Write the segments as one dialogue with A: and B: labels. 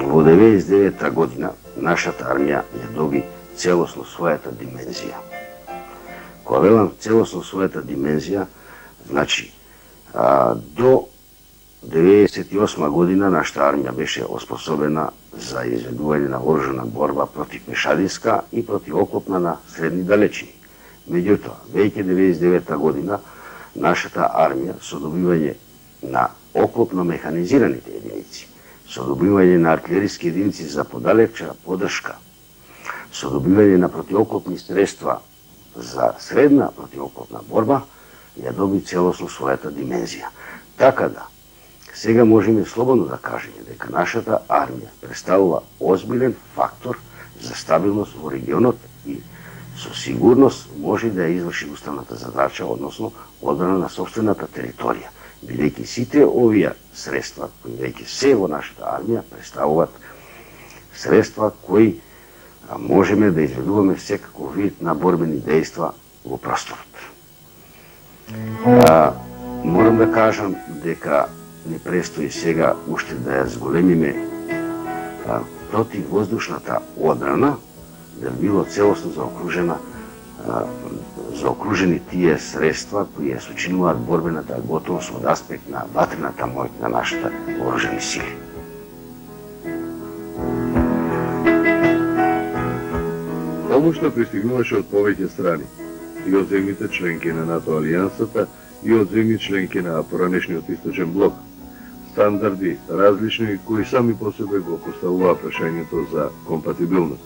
A: Во 99 година нашата армија ја доби целосно својата димензија. Кога велам целосно својата димензија, значи до 98 година нашата армија беше оспособена за изведување на вооружена борба против пешадинска и против оклопна на средни далечини. Меѓутоа, веќе 99 година нашата армија со добивање на оклопно механизираните единици, со добивање на артилериски единици за подалечна поддршка, со добивање на противоклопни средства за средна противоклопна борба, ја доби целосно својата димензија. Така да, сега можеме слободно да кажеме дека нашата армија представува озбилен фактор за стабилност во регионот и со сигурност може да ја изврши уставната задача, односно одбрана на сопствената територија, бидејќи сите овие средства кои веќе се во нашата армија представуваат средства кои можеме да изведуваме секаков вид на борбени дејства во просторот. Морам да кажам дека не престои сега уште да ја зголемиме противвоздушната одбрана, да било целосно заокружени тие средства кои ја сочинуваат борбената готовност од аспект на ватрената моќ на нашите вооружени сили.
B: Помошта пристигнуваше од повеќе страни, и од земјите членки на НАТО алијансата, и од земји членки на поранешниот источен блок. Стандарди различни кои сами по себе го поставуваа прашањето за компатибилност.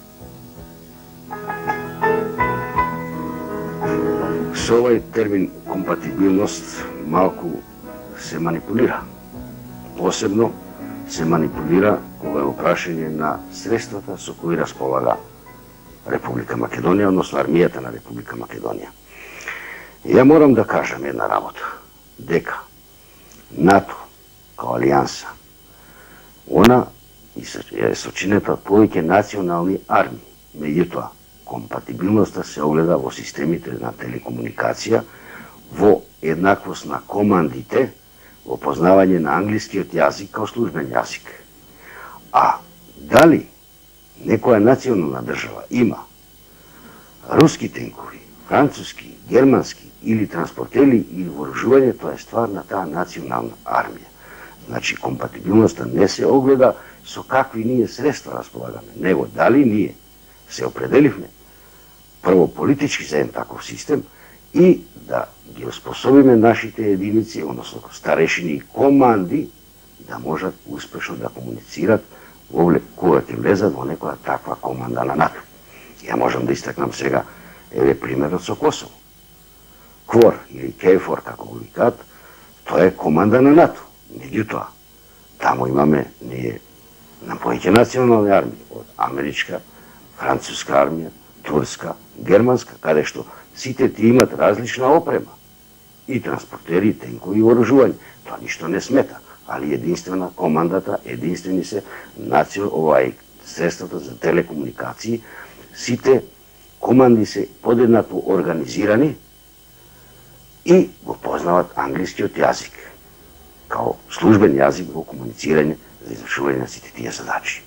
A: Со овој термин компатибилност малку се манипулира. Посебно се манипулира кога е прашање на средствата со кои располага Република Македонија, односно армијата на Република Македонија. Ја морам да кажам една работа, дека НАТО као алијанса, она е сочинета од повеќе национални армии. Меѓутоа, компатибилноста се огледа во системите на телекомуникација, во еднаквост на командите, во познавање на англискиот јазик као службен јазик. А дали некоја национална држава има руски тенкови, француски, германски или транспортери или вооружување, тоа е ствар на таа национална армија. Значи, компатибилноста не се огледа со какви ние средства располагаме, него дали ние се определивме прво политички за еден таков систем и да ги оспособиме нашите единици, односно старешини и команди, да можат успешно да комуницират кога ќе влезат во некоја таква команда на НАТО. Ја можам да истакнам сега, еве примерот со Косово. КФОР или КФОР, како го викаат, тоа е команда на НАТО. Меѓутоа, таму имаме ние на повеќе национални армии, од америчка, француска армија, турска, германска, каде што сите ти имат различна опрема. И транспортери, и тенкови, и вооружување. Тоа ништо не смета, али единствена командата, единствени се средствата за телекомуникации, сите команди се подеднакво организирани и го познават англискиот јазик, као службен јазик во комуницирање за извршување на сите тие задачи.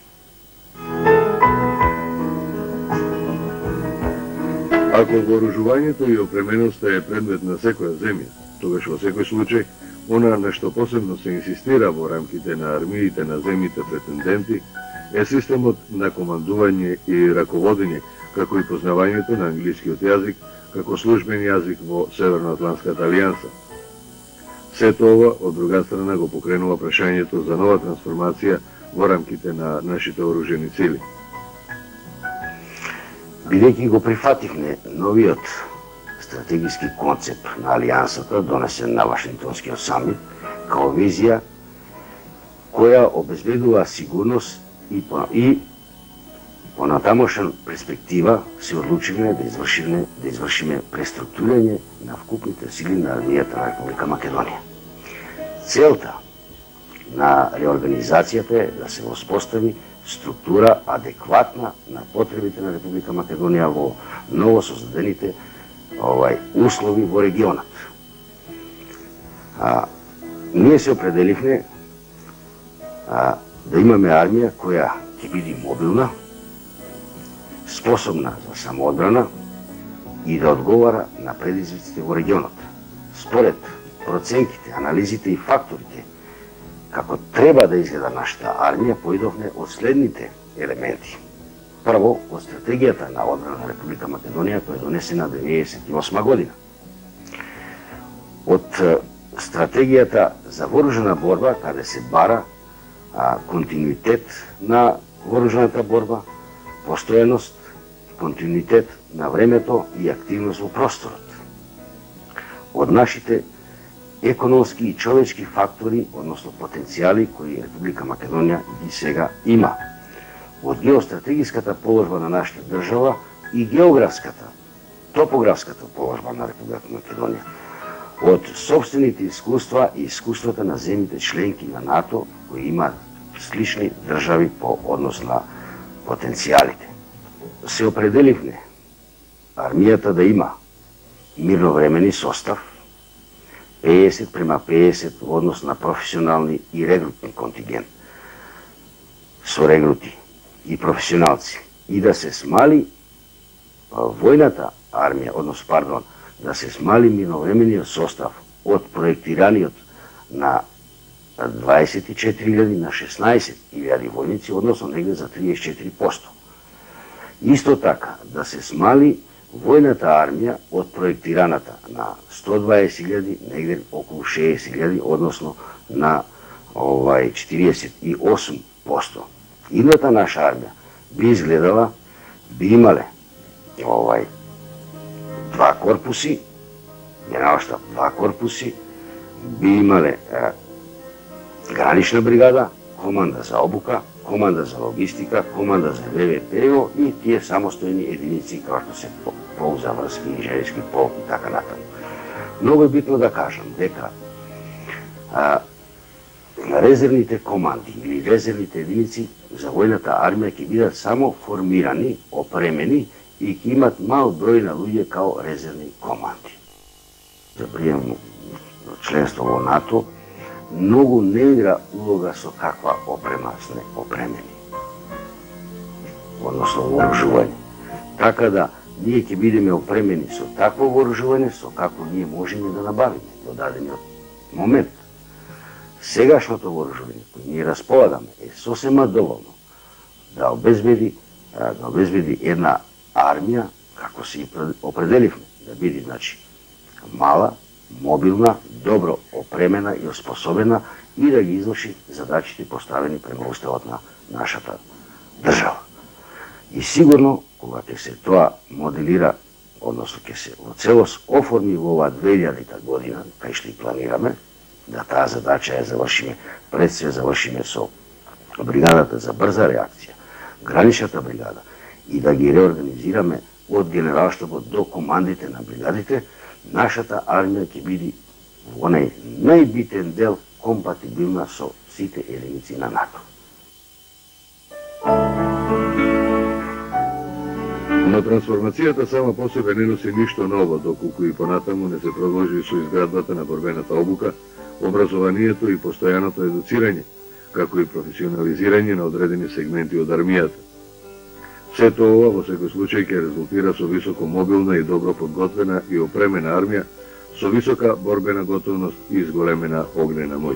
B: Ако вооружувањето и опременоста е предмет на секоја земја, тогаш во секој случај, она на што посебно се инсистира во рамките на армиите на земјите претенденти е системот на командување и раководење, како и познавањето на англискиот јазик како службен јазик во Северноатлантската алијанса. Сето ова, од друга страна, го покренува прашањето за нова трансформација во рамките на нашите оружени сили.
A: Бидејќи го прифативме новиот стратегиски концепт на алијансата, донесен на Вашингтонскиот самит, као визија која обезбедува сигурност и понатамошна перспектива, се одлучивме да извршиме преструктурирање на вкупните сили на армијата на Република Македонија. Целта на реорганизацијата е да се воспостави структура адекватна на потребите на Република Македонија во ново создадените услови во регионот. Ние се определивме да имаме армија која ќе биде мобилна, способна за самоодбрана и да одговара на предизвиците во регионот. Според проценките, анализите и факторите, како треба да изгледа нашата армија, поидовме од следните елементи. Прво, од стратегијата на одбрана на Република Македонија, која е донесена 1998 година. Од стратегијата за вооружена борба, каде се бара континуитет на вооружената борба, постојаност, континуитет на времето и активност во просторот. Од нашите економски и човечки фактори, односно потенцијали кои Република Македонија ги сега има. Од геостратегиската положба на нашата држава и географската, топографската положба на Република Македонија. Од собствените искуства и искуствата на земјите членки на НАТО, кои имаат слични држави по однос на потенцијалите. Се определивме армијата да има мирновремени состав, 50:50 во однос на професионални и регрутни контингент, со регрути и професионалци, и да се смали војната армија, да се смали мирновремениот состав од проектираниот на 24.000 на 16.000 војници, односно негде за 34%. Исто така, да се смали војната армија од проектираната на 120.000, негде околу 60.000, односно на 48%. Идната наша армија би изгледала, би имале два корпуси, генералштаб два корпуси, би имале гранична бригада, команда за обука, команда за логистика, команда за ВВПО и тие самостојни единици како што се пол за врски, инженерски полк и така натаму. Многу е битно да кажам дека резервните команди или резервните единици за војната армија ќе бидат само формирани, опремени и ќе имат мал број на луѓе као резервни команди. За прием членство во НАТО многу не игра улога со каква опрема сме опремени, односно вооружување. Така да ние ќе бидеме опремени со такво вооружување со какво ние можеме да набавиме до дадениот момент. Сегашното вооружување кој ние располагаме е сосема доволно да обезбеди една армија, како се определивме, да биде мала, мобилна, добро опремена и оспособена и да ги изврши задачите поставени према уставот на нашата држава. И сигурно, кога ќе се тоа моделира, односно ќе се во целост оформи во оваа 2000 година, кај што и планираме, да таа задача ја завршиме, пред се завршиме со бригадата за брза реакција, граничната бригада, и да ги реорганизираме од генералштабот до командите на бригадите, нашата армија ќе биде во најбитен дел компатибилна со сите единици на НАТО.
B: Но трансформацијата сама по себе не носи ништо ново, доколку и понатаму не се продолжи со изградбата на борбената обука, образованието и постојаното едуцирање, како и професионализирање на одредени сегменти од армијата. Сето ова во секој случај ќе резултира со високо мобилна и добро подготвена и опремена армија, со висока борбена готовност и изголемена огнена моќ.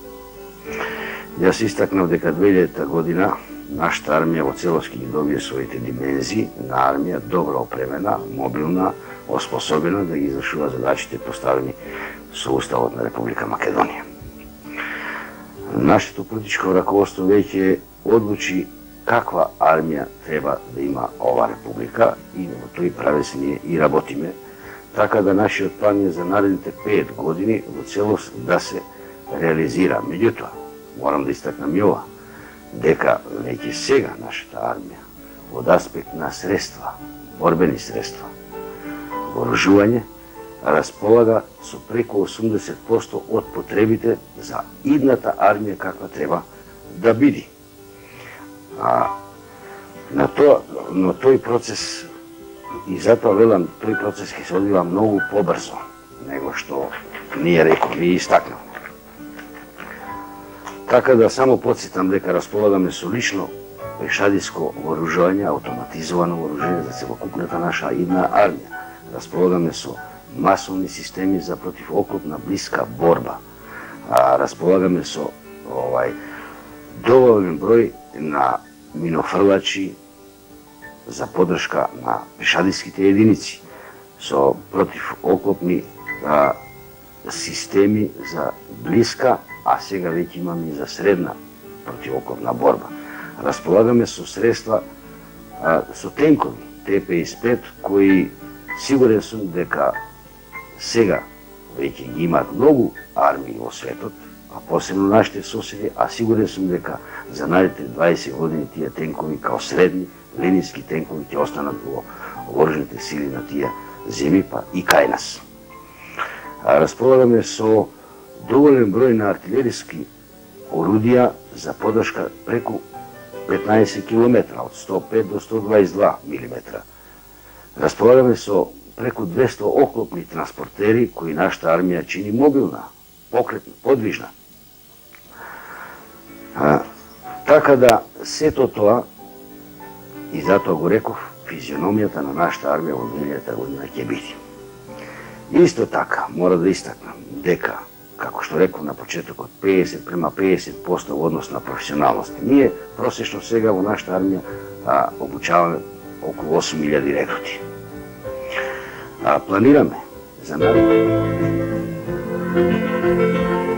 A: Јас истакнав дека 2000 година нашата армија во целост ги добие своите димензии на армија добро опремена, мобилна, оспособена да ги извршува задачите поставени со Уставот на Република Македонија. Нашето политичко раководство веќе одлучи каква армија треба да има ова република и во тој правец ние и работиме, така да нашиот план е за наредните 5 години во целост да се реализира. Меѓутоа, морам да истакнам и ова, дека веќе сега нашата армија од аспект на средства, борбени средства, вооружување, располага со преку 80% од потребите за идната армија каква треба да биде. Но тој процес, и затоа велам, тој процес ќе се одвива многу побрзо него што ние истакнавме. Така да само подсетам дека располагаме со лично пешадиско вооружување, автоматизовано вооружение за целокупната наша идна армија. Располагаме со масовни системи за противоклопна блиска борба. Располагаме со доволен број на минофрлачи за поддршка на пешадиските единици, со противоклопни системи за блиска, а сега веќе имаме и за средна противоклопна борба. Располагаме со средства, со тенкови Т-55, кои сигурен сум дека сега веќе ги имаат многу армии во светот, а посебно нашите соседи, а сигурен сум дека за наредните 20 години тие тенкови као средни ленински тенкови ќе останат во вооружените сили на тие земји, па и кај нас. Располагаме со доволен број на артилериски орудија за поддршка преку 15 км, од 105 до 122 мм. Располагаме со преку 200 оклопни транспортери кои нашата армија чини мобилна, покретна, подвижна. Така да сето тоа, и затоа го реков, физиономијата на нашата армија во 2000 година ќе биде. Исто така, мора да истакнам дека, како што реков на почетокот, 50 према 50% во однос на професионалност. Ние просечно сега во нашата армија обучаваме околу 8000 рекрути. Планираме за наредните